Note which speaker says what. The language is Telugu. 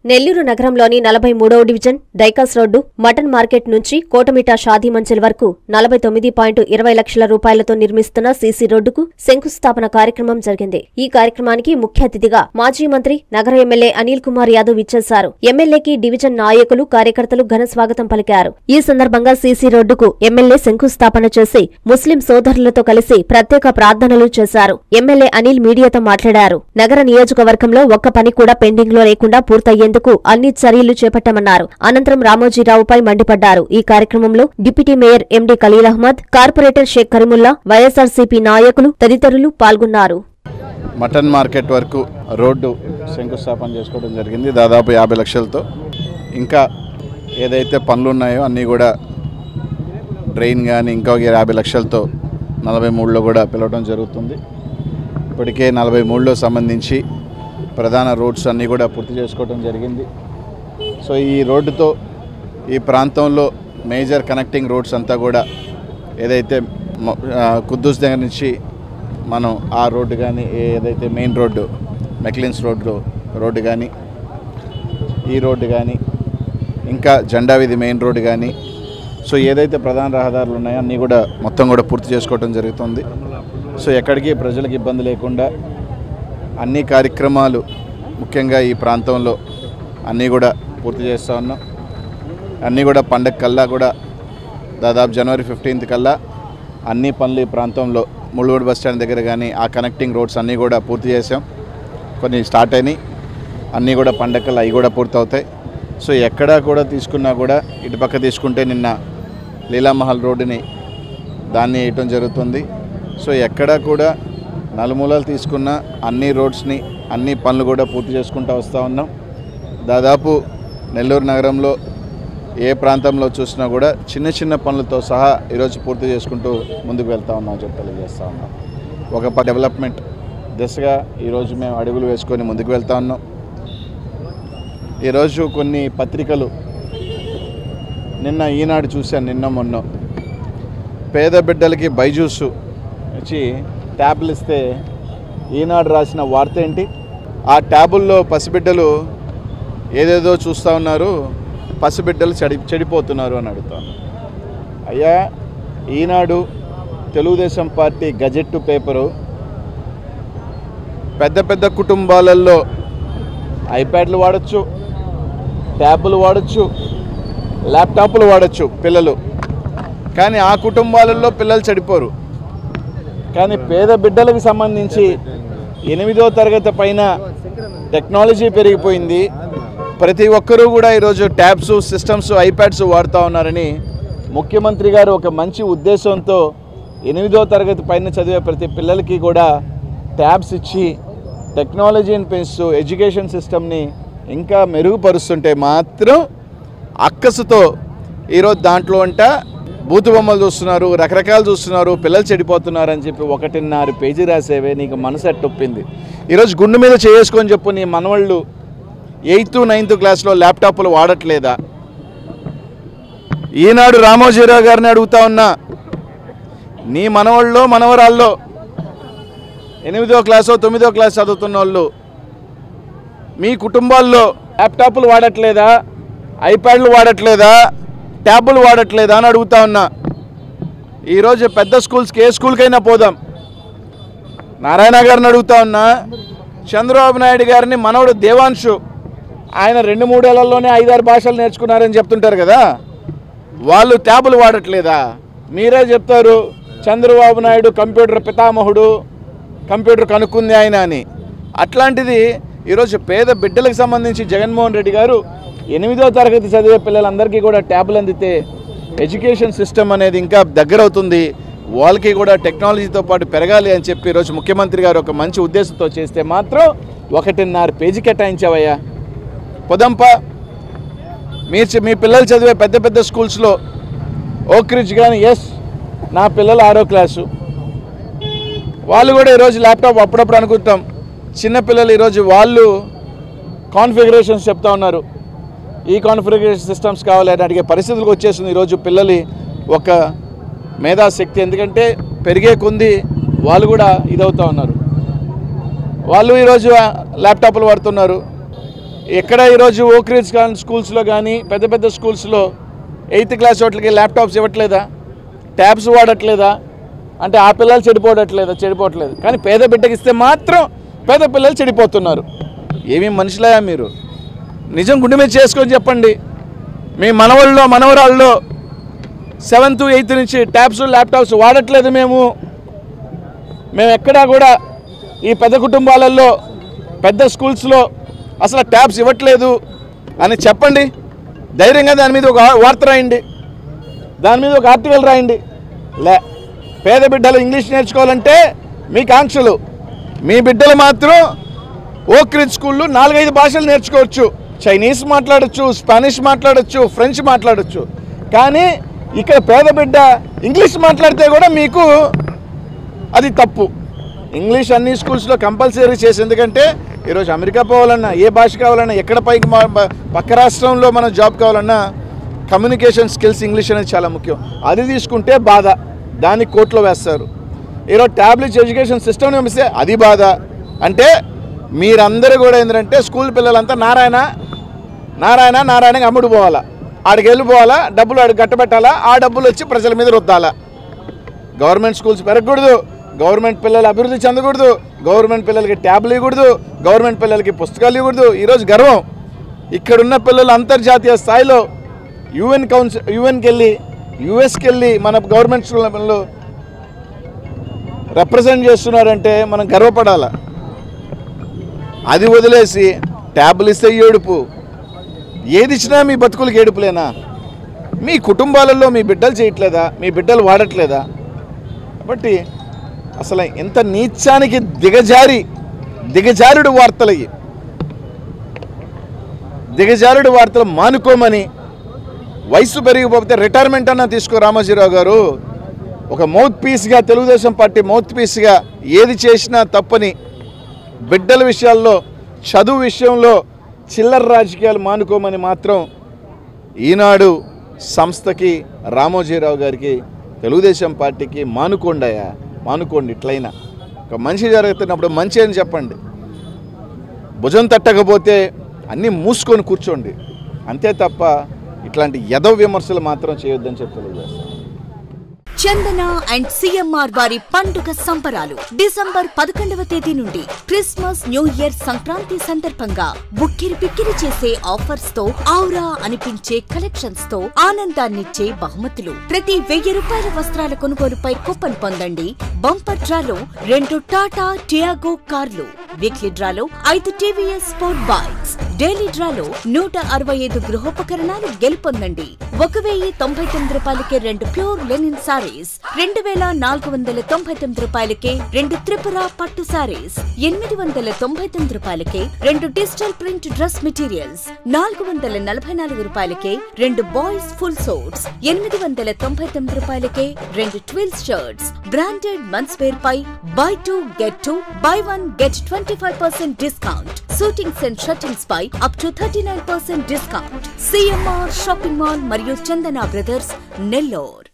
Speaker 1: నెల్లూరు నగరంలోని 43వ division Dykes road mutton market నుంచి కోటమిటా షాదీ మంజిల్ వరకు 49.20 లక్షల రూపాయలతో నిర్మిస్తున్న సీసీ రోడ్డుకు శంకుస్థాపన కార్యక్రమం జరిగింది. ఈ కార్యక్రమానికి ముఖ్య అతిథిగా మాజీ మంత్రి నగర ఎమ్మెల్యే అనిల్ కుమార్ యాదవ్ ఇచ్చేశారు. ఎమ్మెల్యేకి డివిజన్ నాయకులు కార్యకర్తలు ఘన స్వాగతం పలికారు. ఈ సందర్భంగా సీసీ రోడ్డుకు ఎమ్మెల్యే శంకుస్థాపన చేసి ముస్లిం సోదరులతో కలిసి ప్రత్యేక ప్రార్థనలు చేశారు. ఎమ్మెల్యే అనిల్ మీడియాతో మాట్లాడారు. నగర నియోజకవర్గంలో ఒక్క పని కూడా పెండింగ్ లో లేకుండా పూర్తయ్యేందుకు అన్ని చర్యలు చేపట్టామన్నారు. అనంతరం రామోజీరావుపై మండిపడ్డారు. ఈ కార్యక్రమంలో deputy mayor M D Khaleel Ahmed, corporator Sheikh Karimulla, YSRCP నాయకులు తదితరులు పాల్గొన్నారు.
Speaker 2: మటన్ మార్కెట్ వరకు రోడ్డు శంకుస్థాపన చేసుకోవడం జరిగింది. దాదాపు 50 లక్షలతో. ఇంకా ఏదైతే పనులు ఉన్నాయో అన్నీ కూడా డ్రైన్ కానీ ఇంకొక 50 లక్షలతో 43లో కూడా పిలవడం జరుగుతుంది. ఇప్పటికే 43లో సంబంధించి ప్రధాన రోడ్స్ అన్నీ కూడా పూర్తి చేసుకోవడం జరిగింది. సో ఈ రోడ్డుతో ఈ ప్రాంతంలో మేజర్ కనెక్టింగ్ రోడ్స్ అంతా కూడా ఏదైతే కుద్దూస్ దగ్గర నుంచి మనం ఆ రోడ్డు కానీ ఏదైతే మెయిన్ రోడ్డు మెక్లిన్స్ రోడ్డు కానీ ఈ రోడ్డు కానీ ఇంకా జెండా వీధి మెయిన్ రోడ్డు కానీ సో ఏదైతే ప్రధాన రహదారులు ఉన్నాయో అన్నీ కూడా మొత్తం కూడా పూర్తి చేసుకోవడం జరుగుతుంది. సో ఎక్కడికి ప్రజలకు ఇబ్బంది లేకుండా అన్ని కార్యక్రమాలు ముఖ్యంగా ఈ ప్రాంతంలో అన్నీ కూడా పూర్తి చేస్తూ ఉన్నాం. అన్నీ కూడా పండగ కల్లా కూడా దాదాపు జనవరి 15 కల్లా అన్ని పనులు ఈ ప్రాంతంలో ముళ్ళగూడ బస్ స్టాండ్ దగ్గర కానీ ఆ కనెక్టింగ్ రోడ్స్ అన్నీ కూడా పూర్తి చేసాం. కొన్ని స్టార్ట్ అయినాయి, అన్నీ కూడా పండగ కల్లా అవి కూడా పూర్తవుతాయి. సో ఎక్కడా కూడా తీసుకున్నా కూడా ఇటుపక్క తీసుకుంటే నిన్న లీలామహల్ రోడ్డుని దాన్ని వేయటం జరుగుతుంది. సో ఎక్కడా కూడా నలుమూలలు తీసుకున్న అన్ని రోడ్స్ని అన్ని పనులు కూడా పూర్తి చేసుకుంటూ వస్తూ ఉన్నాం. దాదాపు నెల్లూరు నగరంలో ఏ ప్రాంతంలో చూసినా కూడా చిన్న చిన్న పనులతో సహా ఈరోజు పూర్తి చేసుకుంటూ ముందుకు వెళ్తూ ఉన్నాం చెప్పి తెలియజేస్తూ ఉన్నాం. ఒక డెవలప్మెంట్ దిశగా ఈరోజు మేము అడుగులు వేసుకొని ముందుకు వెళ్తూ ఉన్నాం. ఈరోజు కొన్ని పత్రికలు నిన్న ఈనాడు చూశాను, నిన్న మొన్న పేద బిడ్డలకి బైజూస్ వచ్చి ట్యాబ్లు ఇస్తే ఈనాడు రాసిన వార్త ఏంటి? ఆ ట్యాబుల్లో పసిబిడ్డలు ఏదేదో చూస్తూ ఉన్నారు, పసిబిడ్డలు చెడిపోతున్నారు అని అడుగుతాను. అయ్యా, Eenadu Telugu Desam party gazette paper పెద్ద పెద్ద కుటుంబాలలో ఐప్యాడ్లు వాడచ్చు, ట్యాబులు వాడచ్చు, ల్యాప్టాప్లు వాడచ్చు పిల్లలు. కానీ ఆ కుటుంబాలలో పిల్లలు చెడిపోరు. కానీ పేద బిడ్డలకు సంబంధించి 8వ తరగతి పైన టెక్నాలజీ పెరిగిపోయింది. ప్రతి ఒక్కరూ కూడా ఈరోజు ట్యాబ్స్, సిస్టమ్స్, ఐప్యాడ్స్ వాడుతూ ఉన్నారని ముఖ్యమంత్రి గారు ఒక మంచి ఉద్దేశంతో 8వ తరగతి పైన చదివే ప్రతి పిల్లలకి కూడా ట్యాబ్స్ ఇచ్చి టెక్నాలజీని పెంచుతూ ఎడ్యుకేషన్ సిస్టమ్ని ఇంకా మెరుగుపరుస్తుంటే మాత్రం అక్కసుతో ఈరోజు దాంట్లో బూతు బొమ్మలు చూస్తున్నారు, రకరకాలు చూస్తున్నారు, పిల్లలు చెడిపోతున్నారు అని చెప్పి 1.5 పేజీ రాసేవే నీకు మనసు ఎట్టొప్పింది. ఈరోజు గుండె మీద చేసుకొని చెప్పు, నీ మనవాళ్ళు 8th, 9th క్లాస్లో ల్యాప్టాప్లు వాడట్లేదా? ఈనాడు రామోజీరావు గారిని అడుగుతా ఉన్నా, నీ మనవాళ్ళలో మనవరాల్లో 8వ క్లాసో 9వ క్లాస్ చదువుతున్న వాళ్ళు మీ కుటుంబాల్లో ల్యాప్టాప్లు వాడట్లేదా, ఐప్యాడ్లు వాడట్లేదా, ట్యాబులు వాడట్లేదా అని అడుగుతా ఉన్నా. ఈరోజు పెద్ద స్కూల్స్కి ఏ స్కూల్కైనా పోదాం. నారాయణ గారిని అడుగుతా ఉన్నా, చంద్రబాబు నాయుడు గారిని మనవడు దేవాంశు ఆయన 2-3 ఏళ్లలోనే 5-6 భాషలు నేర్చుకున్నారని చెప్తుంటారు కదా, వాళ్ళు ట్యాబులు వాడట్లేదా? మీరే చెప్తారు చంద్రబాబు నాయుడు కంప్యూటర్ పితామహుడు, కంప్యూటర్ కనుక్కుంది ఆయన అని. అట్లాంటిది ఈరోజు పేద బిడ్డలకు సంబంధించి జగన్మోహన్ రెడ్డి గారు 8వ తరగతి చదివే పిల్లలందరికీ కూడా ట్యాబ్లు అందితే ఎడ్యుకేషన్ సిస్టమ్ అనేది ఇంకా దగ్గర అవుతుంది, వాళ్ళకి కూడా టెక్నాలజీతో పాటు పెరగాలి అని చెప్పి ఈరోజు ముఖ్యమంత్రి గారు ఒక మంచి ఉద్దేశంతో చేస్తే మాత్రం 1.5 పేజీ కేటాయించావయ్యా. పొదంపా మీ పిల్లలు చదివే పెద్ద పెద్ద స్కూల్స్లో ఓక్రిడ్జ్ కానీ, ఎస్ నా పిల్లలు 6వ క్లాసు, వాళ్ళు కూడా ఈరోజు ల్యాప్టాప్ అప్పుడప్పుడు అనుకుంటాం. చిన్నపిల్లలు ఈరోజు వాళ్ళు కాన్ఫిగరేషన్స్ చెప్తా ఉన్నారు, ఈ కాన్ఫిగరేషన్ సిస్టమ్స్ కావాలని అడిగే పరిస్థితులకు వచ్చేసింది ఈరోజు పిల్లలు ఒక మేధాశక్తి. ఎందుకంటే పెరిగే కొంది వాళ్ళు కూడా ఇదవుతూ ఉన్నారు. వాళ్ళు ఈరోజు ల్యాప్టాప్లు వాడుతున్నారు.
Speaker 3: ఎక్కడ ఈరోజు ఓక్రిడ్జ్ స్కూల్స్లో కానీ పెద్ద పెద్ద స్కూల్స్లో 8th క్లాస్ వాటికి ల్యాప్టాప్స్ ఇవ్వట్లేదా, ట్యాబ్స్ వాడట్లేదా? అంటే ఆ పిల్లలు చెడిపోవట్లేదు. కానీ పేద బిడ్డకి ఇస్తే మాత్రం పేద పిల్లలు చెడిపోతున్నారు. ఏమీ మనుషులయా మీరు? నిజం గుండె మీద చేసుకొని చెప్పండి. మీ మనవరాళ్ళలో 7th 8th నుంచి ట్యాబ్స్ ల్యాప్టాప్స్ వాడట్లేదు. మేము ఎక్కడా కూడా ఈ పెద్ద కుటుంబాలలో పెద్ద స్కూల్స్లో అసలు ట్యాబ్స్ ఇవ్వట్లేదు అని చెప్పండి. ధైర్యంగా దాని మీద ఒక వార్త రాయండి, దాని మీద ఒక ఆర్టికల్ రాయండి. పేద బిడ్డలు ఇంగ్లీష్ నేర్చుకోవాలంటే మీకు ఆంక్షలు. మీ బిడ్డలు మాత్రం ఓక్రిడ్జ్ స్కూల్లో 4-5 భాషలు నేర్చుకోవచ్చు. చైనీస్ మాట్లాడచ్చు, స్పానిష్ మాట్లాడచ్చు, ఫ్రెంచ్ మాట్లాడచ్చు. కానీ ఇక్కడ పేద బిడ్డ ఇంగ్లీష్ మాట్లాడితే కూడా మీకు అది తప్పు. ఇంగ్లీష్ అన్ని స్కూల్స్లో కంపల్సరీ చేసి, ఎందుకంటే ఈరోజు అమెరికా పోవాలన్నా, ఏ భాష కావాలన్నా, ఎక్కడ పక్క రాష్ట్రంలో మనం జాబ్ కావాలన్నా కమ్యూనికేషన్ స్కిల్స్ ఇంగ్లీష్ అనేది చాలా ముఖ్యం. అది తీసుకుంటే బాధ, దాన్ని కోర్టులో వేస్తారు. ఈరోజు ట్యాబ్లెట్స్ ఎడ్యుకేషన్ సిస్టమ్ని పంపిస్తే అది బాధ. అంటే మీరందరూ కూడా ఏంటంటే స్కూల్ పిల్లలంతా నారాయణకి అమ్ముడు పోవాలా, ఆడికి వెళ్ళిపోవాలా, డబ్బులు ఆడికి కట్టబెట్టాలా, ఆ డబ్బులు వచ్చి ప్రజల మీద రుద్దాలా. గవర్నమెంట్ స్కూల్స్ పెరగకూడదు, గవర్నమెంట్ పిల్లలు అభివృద్ధి చెందకూడదు, గవర్నమెంట్ పిల్లలకి ట్యాబ్లు ఇవ్వకూడదు, గవర్నమెంట్ పిల్లలకి పుస్తకాలు ఇవ్వకూడదు. ఈరోజు గర్వం, ఇక్కడున్న పిల్లలు అంతర్జాతీయ స్థాయిలో యుఎస్కి వెళ్ళి మన గవర్నమెంట్ స్కూల్లో రిప్రజెంట్ చేస్తున్నారంటే మనం గర్వపడాలా. అది వదిలేసి ట్యాబ్లు ఇస్తే ఏడుపు, ఏది ఇచ్చినా మీ బతుకులకి ఏడుపులేనా? మీ కుటుంబాలలో మీ బిడ్డలు చేయట్లేదా, మీ బిడ్డలు వాడట్లేదా? కాబట్టి అసలు ఎంత నీచానికి దిగజారుడు వార్తలు మానుకోమని, వయసు పెరిగిపోతే రిటైర్మెంట్ అన్నా తీసుకో రామోజీరావు గారు. ఒక తెలుగుదేశం పార్టీ మౌత్ పీస్గా ఏది చేసినా తప్పని, బిడ్డల విషయాల్లో, చదువు విషయంలో చిల్లర రాజకీయాలు మానుకోమని మాత్రం ఈనాడు సంస్థకి, రామోజీరావు గారికి, తెలుగుదేశం పార్టీకి మానుకోండి. ఇట్లయినా ఒక మంచి జరుగుతున్నప్పుడు మంచి అని చెప్పండి. భుజం తట్టకపోతే అన్నీ మూసుకొని కూర్చోండి. అంతే తప్ప ఇట్లాంటి యదవ విమర్శలు మాత్రం చేయొద్దని చెప్పి తెలియజేస్తాను.
Speaker 4: చందన అండ్ సిఎంఆర్ వారి పండుగ సంబరాలు డిసెంబర్ 11వ తేదీ నుండి క్రిస్మస్, న్యూ ఇయర్, సంక్రాంతి సందర్భంగా బిక్కిరి చేసే ఆఫర్స్ తో, ఔరా అనిపించే కలెక్షన్స్ తో ఆనందాన్నిచ్చే బహుమతులు. ప్రతి 1000 రూపాయల వస్త్రాల కొనుగోలుపై కూపన్ పొందండి. బంపర్ డ్రాలో 2 టాటా టియాగో కార్లు, వీక్లీ డ్రాలో 5 టీవీఎస్ స్పోర్ట్ బైక్స్, డైలీ డ్రాలో 165 గృహోపకరణాలు గెలుపొందండి. 1099 రూపాయలకే 2 ప్యూర్ లెనిన్ సారీస్, 2499 రూపాయలకే 2 త్రిపుర పట్టు సారీస్, 899 రూపాయలకే 2 డిజిటల్ ప్రింట్ డ్రెస్ మెటీరియల్స్, 444 రూపాయలకే 2 బాయ్స్ ఫుల్ సోట్స్, 899 రూపాయలకే 2 twills shirts. Branded men's wear పై buy 2 get 2, buy 1 get 25% discount. Suitings and shirtings పై up to 39% discount. CMR shopping mall మరియు చందన బ్రదర్స్, నెల్లూరు.